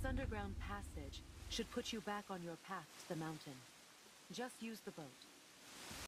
underground passage should put you back on your path to the mountain. Just use the boat.